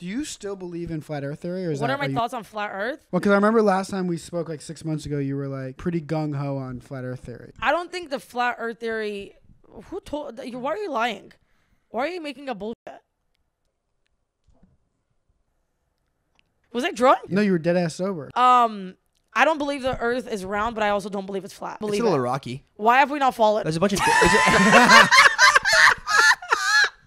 Do you still believe in flat Earth theory, or is What that, are my thoughts on flat Earth? Well, because I remember last time we spoke like 6 months ago, you were like pretty gung ho on flat Earth theory. I don't think the flat Earth theory. Who told? Why are you lying? Why are you making a bullshit? Was I drunk? No, you were dead ass sober. I don't believe the Earth is round, but I also don't believe it's flat. It's a little rocky. Why have we not fallen? There's a bunch of.